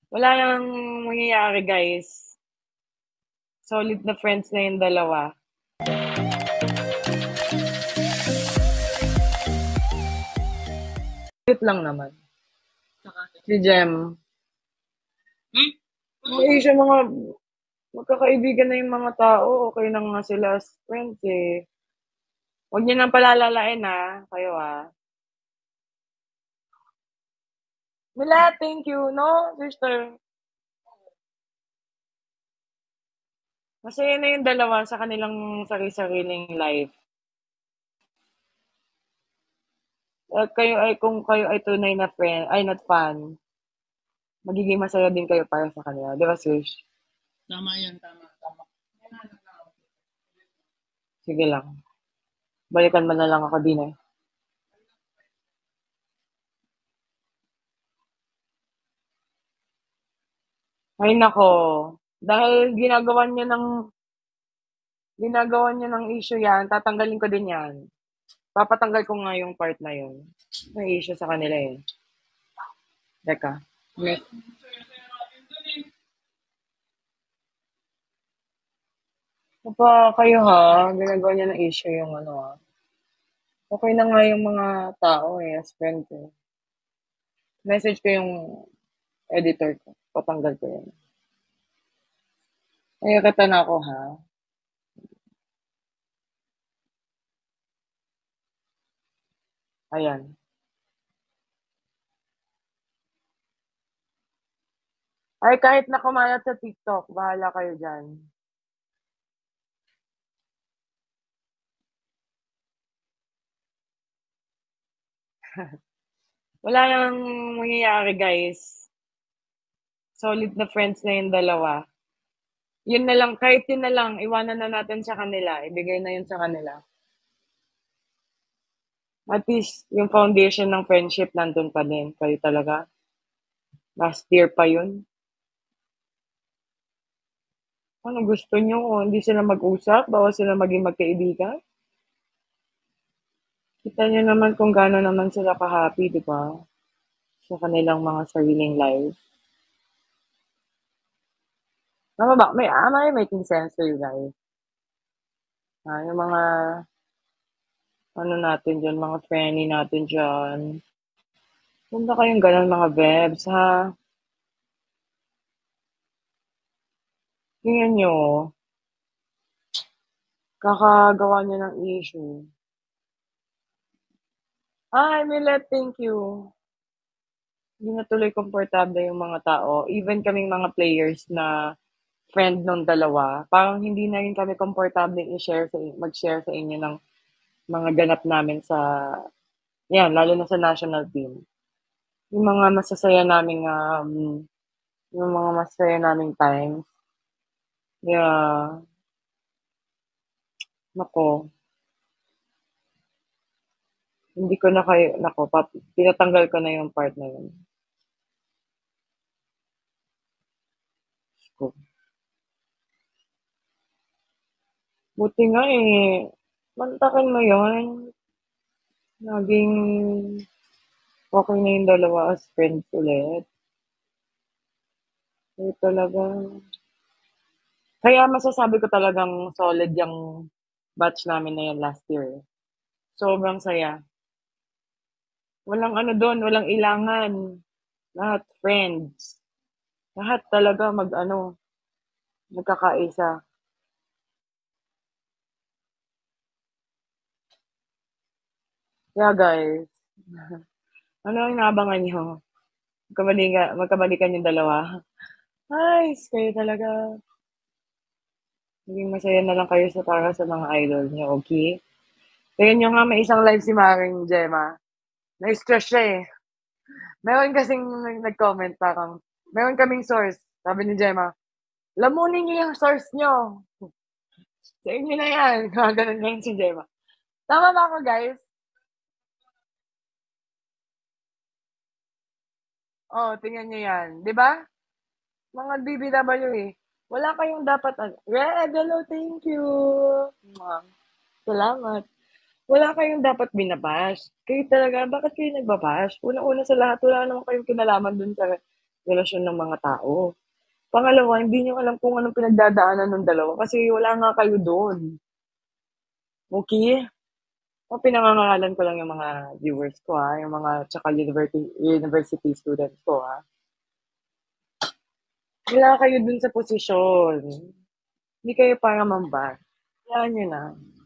Wala nang mangyayari, guys. Solid na friends na yung dalawa. Cute lang naman. Si Jem. May siya mga magkakaibigan na yung mga tao. Okay na nga sila as friends eh. Huwag niyo nang palalalain kayo Mila, thank you, no, sister? Masaya na yung dalawa sa kanilang sarili-sariling life. At kayo ay, kung kayo ay tunay na friend, ay not fan, magiging masaya din kayo para sa kanila. Di ba, sis? Tama yan, tama. Sige lang. Balikan mo na lang ako din eh. Ay nako. Dahil ginagawa niyo ng issue yan, tatanggalin ko din yan. Papatanggal ko nga yung part na yun. May issue sa kanila eh. Teka. May, pa kayo ginagawa niya ng issue yung Okay na nga yung mga tao eh, as friend ko. Message ko yung editor ko. Patanggal ko yun. Ay, kita na ako Ayan. Ay, kahit na kumalat sa TikTok, bahala kayo dyan. Wala nang mangyayari, guys. Solid na friends na yung dalawa. Yun na lang, kahit yun na lang, iwanan na natin sa kanila. Ibigay na yun sa kanila. At least, yung foundation ng friendship nandun pa din. Kayo talaga. Last year pa yun. Ano gusto nyo? Hindi sila mag-usap? Bawal sila maging magkaibigan? Kita nyo naman kung gaano naman sila ka-happy, di ba? Sa kanilang mga sariling life. Tama ba? Am I making sense to you guys? Yung mga, natin dyan, mga friendly natin dyan. Huwag na kayong ganun mga bebs, Tingnan nyo, kakagawa niya ng issue. Ay, Millet, thank you. Hindi na tuloy komportable yung mga tao. Even kaming mga players na friend nung dalawa, parang hindi na rin kami komportable mag-share sa inyo ng mga ganap namin yan, lalo na sa national team. Yung mga masasaya naming, yung mga masaya naming times. Yeah, nako, hindi ko na kayo, nako, tinatanggal ko na yung part na yun. Ko. Buti nga mantakin mo yun. Naging okay na yung dalawa as friends ulit. Talaga. Kaya masasabi ko talagang solid yung batch namin na yan last year. Sobrang saya. Walang doon, walang ilangan. Lahat friends. Lahat talaga magkakaisa. Yeah, guys. Ano ang inaabangan nyo? Magkabalikan yung dalawa. Ay, kayo talaga. Maging masaya na lang kayo para sa mga idol niyo, okay? Kaya nyo nga may isang live si Maring Gemma. Na-stress siya eh. Meron kasing nag-comment parang, meron kaming source. Sabi ni Gemma, lamunin niyo yung source niyo. Sa inyo na yan. Ganun ngayon si Gemma. Tama ba ako, guys? Oh, tingnan niyo yan. Di ba? Mga BBW eh. Wala kayong dapat, Red, hello, thank you. Salamat. Wala kayong dapat binabash. Kayo talaga, bakit kayo nagbabash? Una-una sa lahat, wala naman kayong kinalaman dun sa relasyon ng mga tao. Pangalawa, hindi niyo alam kung anong pinagdadaanan ng dalawa kasi wala nga kayo do'n. Okay? O pinangangalan ko lang yung mga viewers ko, yung mga tsaka university students ko, Wala kayo dun sa posisyon. Hindi kayo para mamba. Hayaan niyo na.